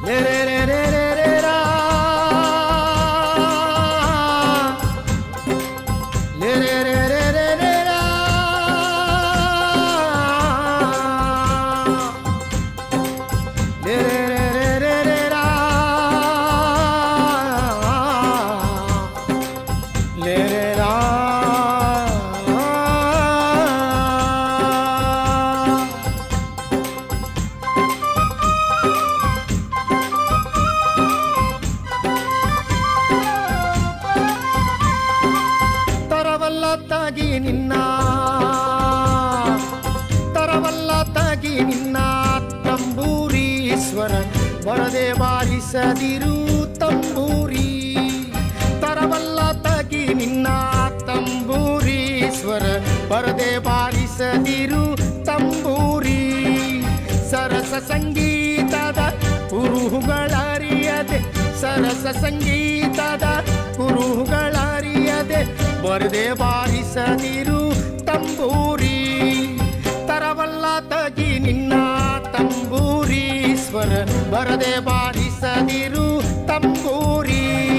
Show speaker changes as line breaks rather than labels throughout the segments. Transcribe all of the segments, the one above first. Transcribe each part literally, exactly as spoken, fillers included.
ले रे रे रे रे रे रा ले रे रे रे रे रे रा ले रे रे रे रे रे रा ले रे रा ತರವಲ್ಲತ್ತಾಗಿ ನಿನ್ನ ತರವಲ್ಲತ್ತಾಗಿ ನಿನ್ನ ತಂಬೂರೀಶ್ವರ ಬರದೆ ಬಾರಿಸದಿರು ತಂಬೂರಿ ತರವಲ್ಲತ್ತಾಗಿ ನಿನ್ನ ತಂಬೂರೀಶ್ವರ ಬರದೆ ಬಾರಿಸದಿರು ತಂಬೂರಿ ಸರಸ ಸಂಗೀತದ ಕುರುಹುಗಳರಿಯದೆ ಸರಸ ಸಂಗೀತದ ಕುರುಹುಗಳರಿಯದೆ ಬರದೆ ಬಾರಿಸದಿರು ತಂಬೂರಿ ತರವಲ್ಲತ್ತಾಗಿ ನಿನ್ನ ತಂಬೂರೀಶ್ವರ ಬರದೆ ಬಾರಿಸದಿರು ತಂಬೂರಿ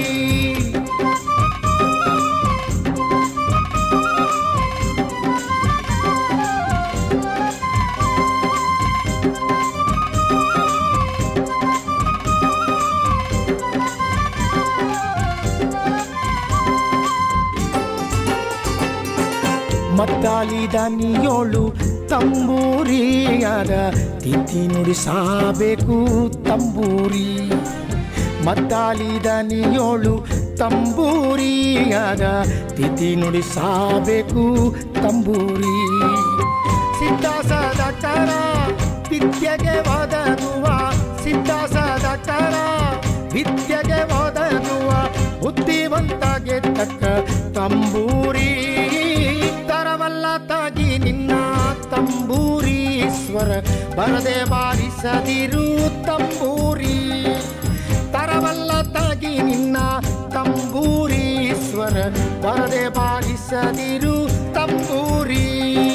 ಮದ್ದಾಲಿದ ನೀಯೋಳು ತಂಬೂರಿಯಾದ ತಿಥಿ ನುಡಿಸಬೇಕು ತಂಬೂರಿ ಮದ್ದಾಲಿದ ನೀಯೋಳು ತಂಬೂರಿಯಾದ ತಿಥಿ ನುಡಿಸಬೇಕು ತಂಬೂರಿ ಸಿದ್ಧಾಸದಕರ ವಿದ್ಯೆಗೆ ಒದಗುವ ಸಿದ್ಧಾಸದಕರ ವಿದ್ಯೆಗೆ ಒದಗುವ ಬುದ್ಧಿವಂತಗೆ ತಕ್ಕ ತಂಬೂರಿ ತರವಲ್ಲತ್ತಾಗಿ ನಿನ್ನ ತಂಬೂರೀಶ್ವರ ಬರದೆ ಬಾರಿಸದಿರು ತಂಬೂರಿ ತರವಲ್ಲತ್ತಾಗಿ ನಿನ್ನ ತಂಬೂರೀಶ್ವರ ಬರದೆ ಬಾರಿಸದಿರು ತಂಬೂರಿ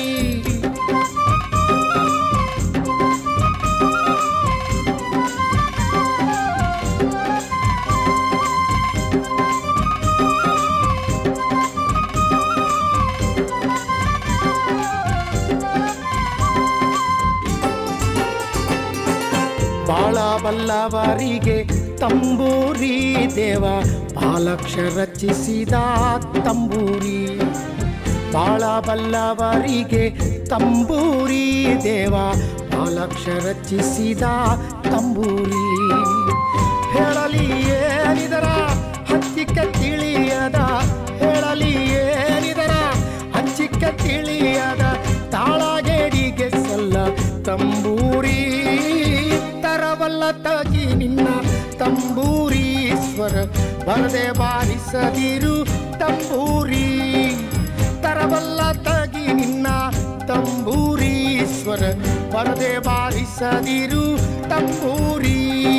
ಬಾಳ ಬಲ್ಲವರಿಗೆ ತಂಬೂರಿ ದೇವ ಬಾಲಕ್ಷ ರಚಿಸಿದ ತಂಬೂರಿ ಬಾಳ ಬಲ್ಲವರಿಗೆ ತಂಬೂರಿ ದೇವ ಬಾಲಕ್ಷ ರಚಿಸಿದ ತಂಬೂರಿ ಹೇಳಲಿ ಏನಿದರ ಹಂಚಿಕ ತಿಳಿಯದ ಹೇಳಲಿ ಏನಿದರ ಹಂಚಿಕ ತಿಳಿಯದ ತಾಳಗೇಡಿಗೆ ಸಲ್ಲ ತಂಬೂರಿ ತರವಲ್ಲತ್ತಾಗಿ ನಿನ್ನ ತಂಬೂರೀಶ್ವರ ಬರದೆ ಬಾರಿಸದಿರು ತಂಬೂರಿ ತರವಲ್ಲತ್ತಾಗಿ ನಿನ್ನ ತಂಬೂರೀಶ್ವರ ಬರದೆ ಬಾರಿಸದಿರು ತಂಬೂರಿ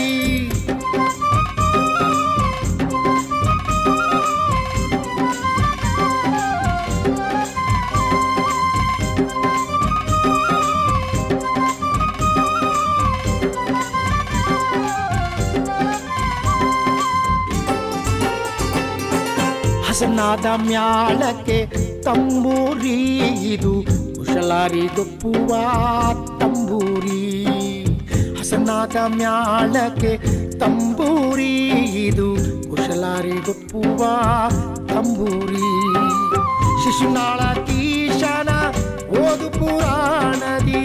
ಹಸನಾದ ಮ್ಯಾಳಕ್ಕೆ ತಂಬೂರಿ ಇದು ಕುಶಲಾರಿಗೊಪ್ಪುವ ತಂಬೂರಿ ಹಸನಾದ ಮ್ಯಾಳಕ್ಕೆ ತಂಬೂರಿ ಇದು ಕುಶಲಾರಿಗೊಪ್ಪುವ ತಂಬೂರಿ ಶಿಶುನಾಳ ತೀಶನ ಓದು ಪುರಾಣದಿ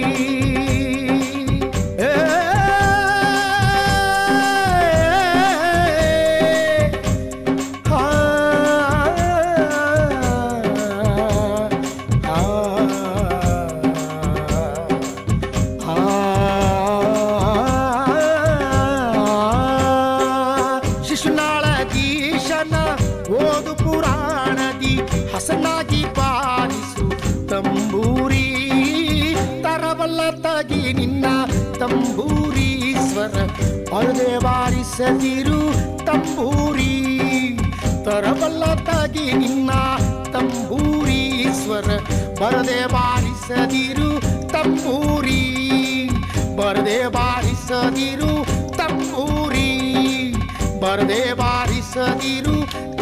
ಓದು ಪುರಾಣದಿ ಹಸನಾಗಿ ಬಾರಿಸು ತಂಬೂರಿ ತರವಲ್ಲತ್ತಾಗಿ ನಿನ್ನ ತಂಬೂರೀಶ್ವರ ಬರದೆ ಬಾರಿಸದಿರು ತಂಬೂರಿ ತರವಲ್ಲತ್ತಾಗಿ ನಿನ್ನ ತಂಬೂರೀಶ್ವರ ಬರದೆ ಬಾರಿಸದಿರು ತಂಬೂರಿ ಬರದೆ ಬಾರಿಸದಿರು कर्पूरी वरदे वारिसगिरु